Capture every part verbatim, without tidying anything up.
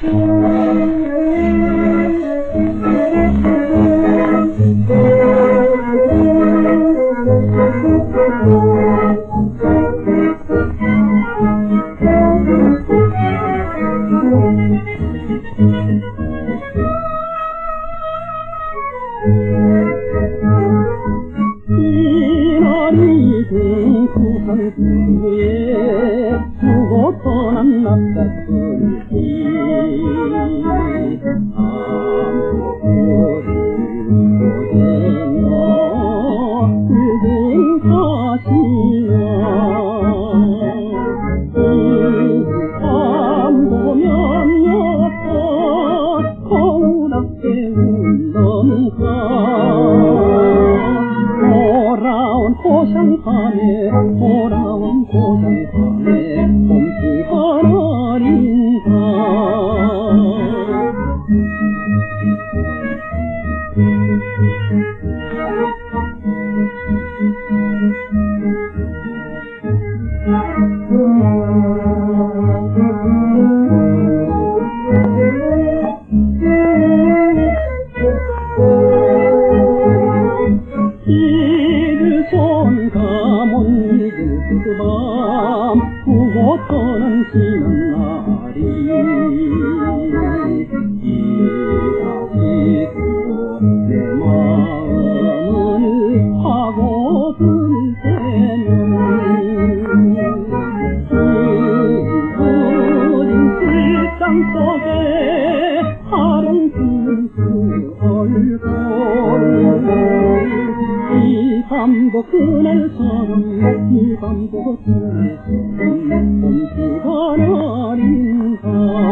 이날이 된 구상수에 두고 떠난 남자들이 아무것을 보내며 그댄 가시며 그 밤 보면 여서 거울앞에 울던가 돌아온 고향밤에 돌아온 고향밤에 봄비가 내린다. 이를 손가 못 잊을 그 밤 두고 떠난 지난 날이 이다시도 내 마음을 파고들 때는 긴 실장 속에 하롱 빈수 얼굴 이 밤도 그날 사람 이 밤도 그날 사람 봄비가 내린다.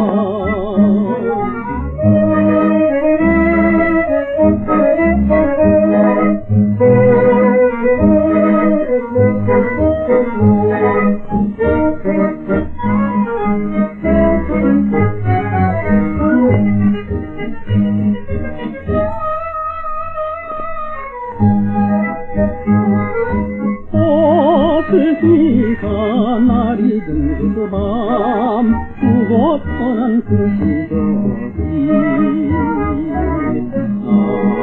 비가 날이 든 그 밤 두고 떠난 그 시절이